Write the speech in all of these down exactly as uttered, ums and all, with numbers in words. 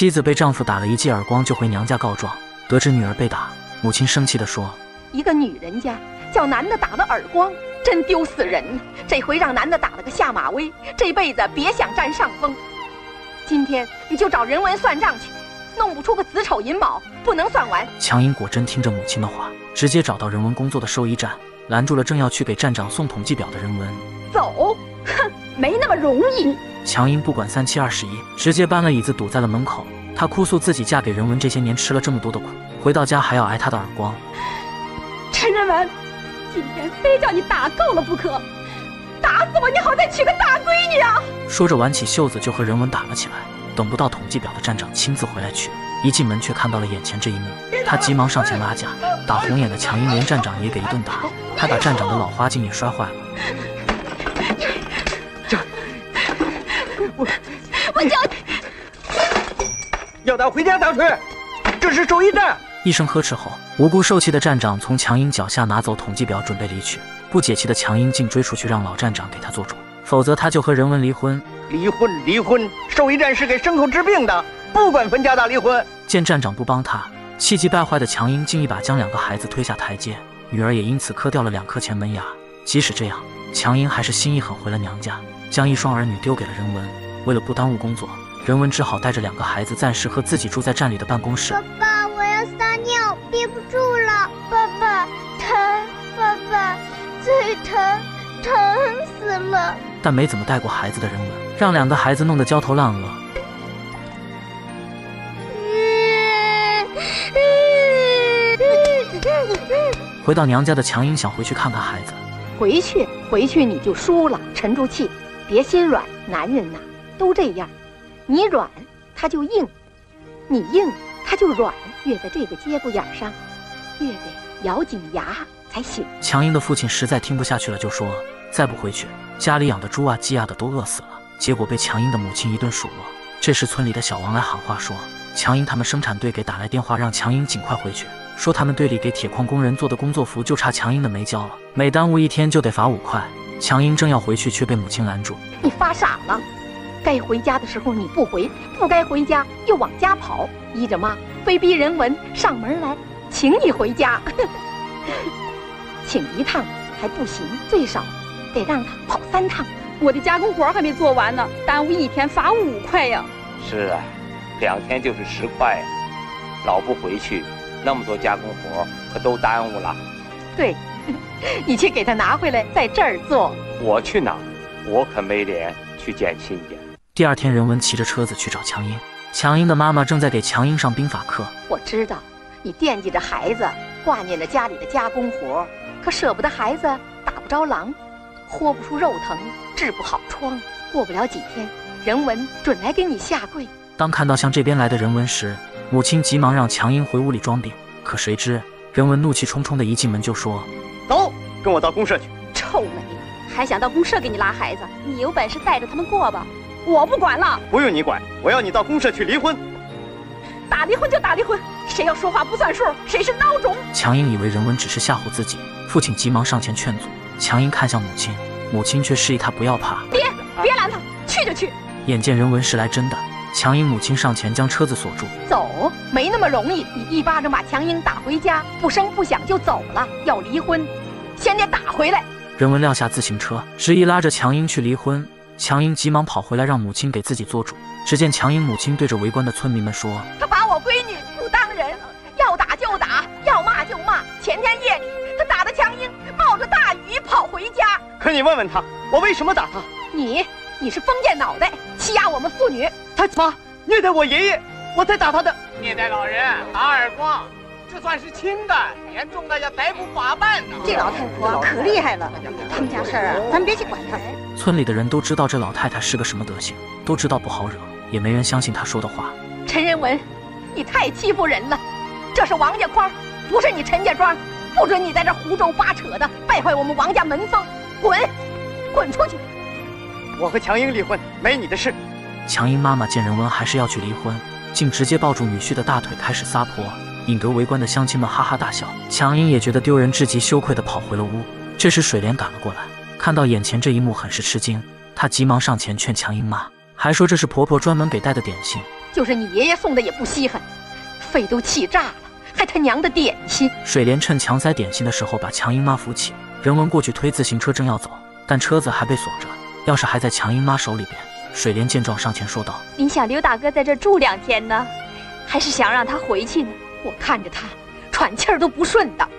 妻子被丈夫打了一记耳光就回娘家告状，得知女儿被打，母亲生气地说： 一个女人家叫男的打了耳光，真丢死人！这回让男的打了个下马威，这辈子别想占上风。今天你就找人文算账去，弄不出个子丑寅卯，不能算完。 强英果真听着母亲的话，直接找到人文工作的兽医站，拦住了正要去给站长送统计表的人文。 走，哼，没那么容易。 强英不管三七二十一，直接搬了椅子堵在了门口。她哭诉自己嫁给人文这些年吃了这么多的苦，回到家还要挨他的耳光。 陈人文，今天非叫你打够了不可，打死我你好再娶个大闺女啊！ 说着挽起袖子就和人文打了起来。等不到统计表的站长亲自回来取，一进门却看到了眼前这一幕，他急忙上前拉架，打红眼的强英连站长也给一顿打，还把站长的老花镜也摔坏了。 这，我我叫要打回家打去，这是兽医站。 一声呵斥后，无辜受气的站长从强英脚下拿走统计表准备离去，不解气的强英竟追出去让老站长给他做主，否则他就和人文离婚。 离婚离婚，兽医站是给牲口治病的，不管分家大离婚。 见站长不帮他，气急败坏的强英竟一把将两个孩子推下台阶，女儿也因此磕掉了两颗前门牙。即使这样，强英还是心一狠回了娘家，将一双儿女丢给了人文。为了不耽误工作，人文只好带着两个孩子暂时和自己住在站里的办公室。 爸爸，我要撒尿，憋不住了。爸爸，疼！爸爸，最疼，疼死了。 但没怎么带过孩子的人文，让两个孩子弄得焦头烂额。回到娘家的强英想回去看看孩子。 回去，回去你就输了，沉住气，别心软。男人呐，都这样，你软他就硬，你硬他就软，越在这个节骨眼上，越得咬紧牙才行。 强英的父亲实在听不下去了，就说再不回去，家里养的猪啊鸡啊的都饿死了。结果被强英的母亲一顿数落。这时村里的小王来喊话说，强英他们生产队给打来电话，让强英尽快回去，说他们队里给铁矿工人做的工作服就差强英的没交了，每耽误一天就得罚五块。强英正要回去，却被母亲拦住。 你发傻了，该回家的时候你不回，不该回家又往家跑，依着妈非逼人文上门来请你回家。请一趟还不行，最少得让他跑三趟。 我的加工活还没做完呢，耽误一天罚五块呀。 是啊，两天就是十块呀。老不回去，那么多加工活可都耽误了。 对，你去给他拿回来，在这儿做。 我去哪？我可没脸去见亲家。 第二天，人文骑着车子去找强英。强英的妈妈正在给强英上兵法课。 我知道你惦记着孩子，挂念着家里的加工活，可舍不得孩子打不着狼，豁不出肉疼，治不好疮。过不了几天，人文准来给你下跪。 当看到向这边来的人文时，母亲急忙让强英回屋里装病。可谁知人文怒气冲冲的一进门就说： 走，跟我到公社去。 臭美，还想到公社给你拉孩子？你有本事带着他们过吧，我不管了。 不用你管，我要你到公社去离婚。 打离婚就打离婚，谁要说话不算数，谁是孬种。 强英以为人文只是吓唬自己，父亲急忙上前劝阻。强英看向母亲，母亲却示意他不要怕。 别别拦他，去就去。 眼见人文是来真的，强英母亲上前将车子锁住。 走，没那么容易，你一巴掌把强英打回家，不声不响就走了。要离婚，先得打回来。 人文撂下自行车，执意拉着强英去离婚。强英急忙跑回来，让母亲给自己做主。只见强英母亲对着围观的村民们说： 他把我闺女不当人，要打就打，要骂就骂。前天夜里，他打的强英冒着大雨跑回家。 可你问问他，我为什么打他？ 你，你是封建脑袋，欺压我们妇女。 他妈虐待我爷爷，我才打他的。 虐待老人，打耳光，这算是轻的，严重的要逮捕法办呢。 这老太婆可厉害了，他们家事儿啊，咱别去管她。 村里的人都知道这老太太是个什么德行，都知道不好惹，也没人相信她说的话。 陈仁文，你太欺负人了，这是王家庄，不是你陈家庄，不准你在这胡诌八扯的，败坏我们王家门风，滚，滚出去！ 我和强英离婚，没你的事。 强英妈妈见人文还是要去离婚，竟直接抱住女婿的大腿开始撒泼，引得围观的乡亲们哈哈大笑。强英也觉得丢人至极，羞愧地跑回了屋。这时水莲赶了过来，看到眼前这一幕很是吃惊，她急忙上前劝强英妈，还说这是婆婆专门给带的点心， 就是你爷爷送的也不稀罕，肺都气炸了，还他娘的点心。 水莲趁强塞点心的时候把强英妈扶起，任文过去推自行车正要走，但车子还被锁着，钥匙还在强英妈手里边。水莲见状上前说道：“ 您想刘大哥在这住两天呢，还是想让他回去呢？ 我看着他喘气儿都不顺的。”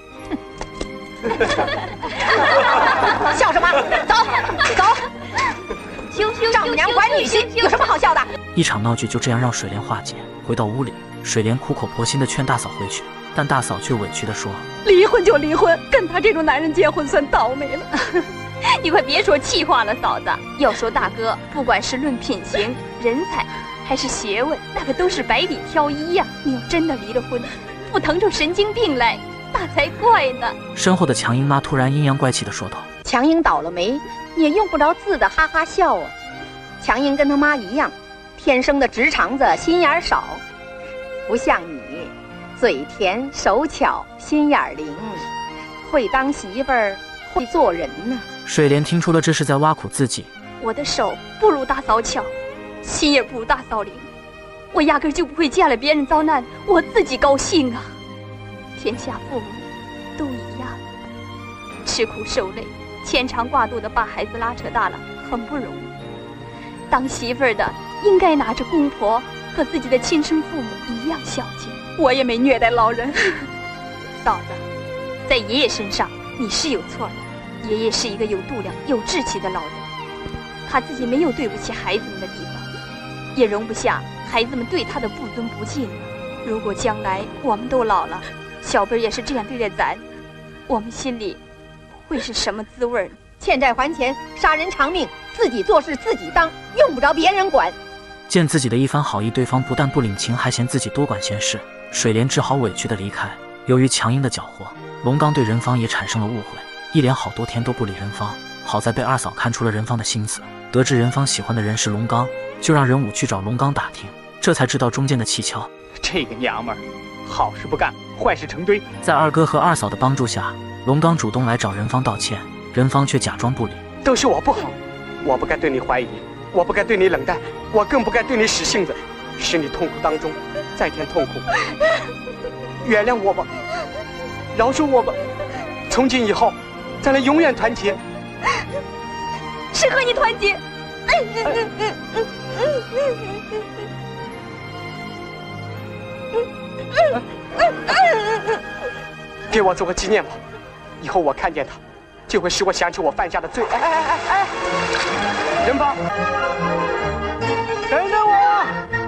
笑什么？走走！ 羞羞丈母娘管女婿，有什么好笑的？ 一场闹剧就这样让水莲化解。回到屋里，水莲苦口婆心地劝大嫂回去，但大嫂却委屈地说：“ 离婚就离婚，跟他这种男人结婚算倒霉了。”你快别说气话了，嫂子。要说大哥，不管是论品行、人才，还是学问，那可都是百里挑一呀、啊。你要真的离了婚，不疼出神经病来，那才怪呢。 身后的强英妈突然阴阳怪气地说道：“ 强英倒了霉，也用不着自的哈哈笑啊。强英跟他妈一样，天生的直肠子，心眼少，不像你，嘴甜手巧，心眼灵，会当媳妇儿，会做人呢。” 水莲听出了这是在挖苦自己。 我的手不如大嫂巧，心也不如大嫂灵，我压根就不会见了别人遭难，我自己高兴啊。天下父母都一样，吃苦受累，牵肠挂肚的把孩子拉扯大了，很不容易。当媳妇儿的应该拿着公婆和自己的亲生父母一样孝敬，我也没虐待老人。嫂子，在爷爷身上你是有错的。爷爷是一个有度量、有志气的老人，他自己没有对不起孩子们的地方，也容不下孩子们对他的不尊不敬。如果将来我们都老了，小辈也是这样对待咱，我们心里会是什么滋味呢？ 欠债还钱，杀人偿命，自己做事自己当，用不着别人管。 见自己的一番好意，对方不但不领情，还嫌自己多管闲事，水莲只好委屈地离开。由于强英的搅和，龙刚对任芳也产生了误会。一连好多天都不理任芳，好在被二嫂看出了任芳的心思，得知任芳喜欢的人是龙刚，就让任武去找龙刚打听，这才知道中间的蹊跷。 这个娘们儿，好事不干，坏事成堆。 在二哥和二嫂的帮助下，龙刚主动来找任芳道歉，任芳却假装不理。 都是我不好，我不该对你怀疑，我不该对你冷淡，我更不该对你使性子，使你痛苦当中再添痛苦。原谅我吧，饶恕我吧，从今以后咱俩永远团结。 是和你团结。 给我做个纪念吧，以后我看见他，就会使我想起我犯下的罪。哎哎哎哎！任芳，等等我！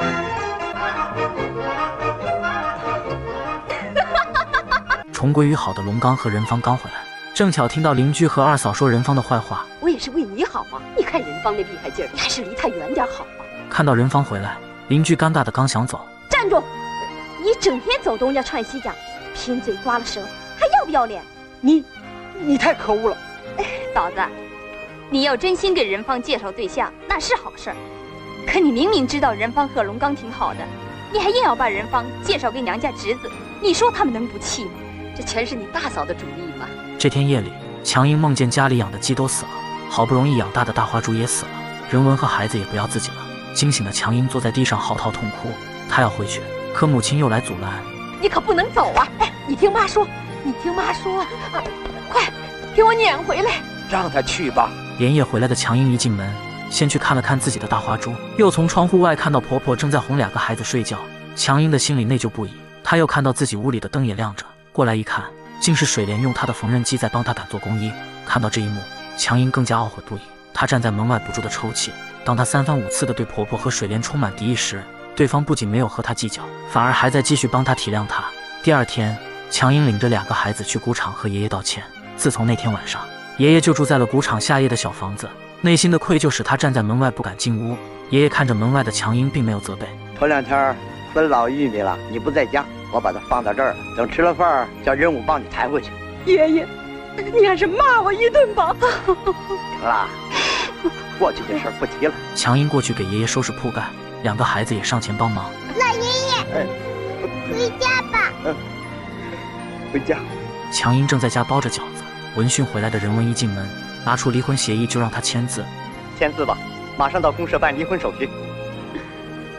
重归于好的龙刚和任芳刚回来，正巧听到邻居和二嫂说任芳的坏话。 我也是为你好啊！你看任芳那厉害劲儿，你还是离他远点好啊！ 看到任芳回来，邻居尴尬的刚想走， 站住！你整天走东家串西家，贫嘴刮了舌，还要不要脸？ 你，你太可恶了！ 嫂子，你要真心给任芳介绍对象，那是好事儿。可你明明知道任芳和龙刚挺好的，你还硬要把任芳介绍给娘家侄子，你说他们能不气吗？ 这全是你大嫂的主意嘛！ 这天夜里，强英梦见家里养的鸡都死了，好不容易养大的大花猪也死了，任文和孩子也不要自己了。惊醒的强英坐在地上嚎啕痛哭，他要回去，可母亲又来阻拦。 你可不能走啊！哎，你听妈说，你听妈说，啊、快给我撵回来！ 让他去吧。 连夜回来的强英一进门，先去看了看自己的大花猪，又从窗户外看到婆婆正在哄两个孩子睡觉，强英的心里内疚不已。他又看到自己屋里的灯也亮着，过来一看，竟是水莲用她的缝纫机在帮他打做工衣。看到这一幕，强英更加懊悔不已。她站在门外不住的抽泣。当她三番五次的对婆婆和水莲充满敌意时，对方不仅没有和她计较，反而还在继续帮她体谅她。第二天，强英领着两个孩子去谷场和爷爷道歉。自从那天晚上，爷爷就住在了谷场下夜的小房子，内心的愧疚使他站在门外不敢进屋。爷爷看着门外的强英，并没有责备。 头两天分老玉米了，你不在家，我把它放到这儿，等吃了饭叫任务帮你抬回去。 爷爷，你还是骂我一顿吧。 行了，过去的事不提了。 强英过去给爷爷收拾铺盖，两个孩子也上前帮忙。 老爷爷， 哎， 回家吧。 嗯，回家。 强英正在家包着饺子，闻讯回来的任文一进门，拿出离婚协议就让他签字。 签字吧，马上到公社办离婚手续。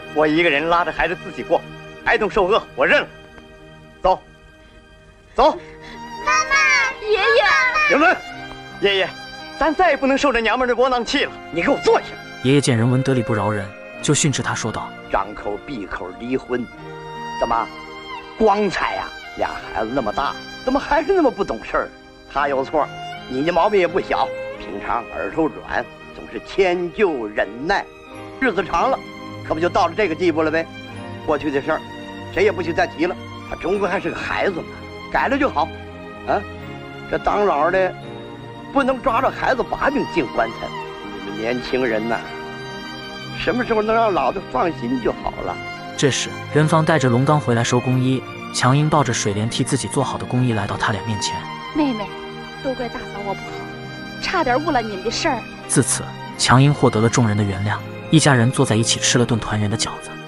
我一个人拉着孩子自己过，挨冻受饿我认了。走，走。 妈妈， 爷爷， 人文，爷爷，咱再也不能受这娘们的窝囊气了，你给我坐下。 爷爷见人文得理不饶人，就训斥他说道：“ 张口闭口离婚，怎么？光彩呀、啊！俩孩子那么大，怎么还是那么不懂事儿？他有错，你这毛病也不小。平常耳朵软，总是迁就忍耐，日子长了，可不就到了这个地步了呗？过去的事儿，谁也不许再提了。他终归还是个孩子嘛，改了就好。啊，这当老的不能抓着孩子把柄进棺材。你们年轻人呐、啊。”什么时候能让老子放心就好了。 这时，任芳带着龙刚回来收工衣，强英抱着水莲替自己做好的工衣来到他俩面前。 妹妹，都怪大嫂我不好，差点误了你们的事儿。 自此，强英获得了众人的原谅，一家人坐在一起吃了顿团圆的饺子。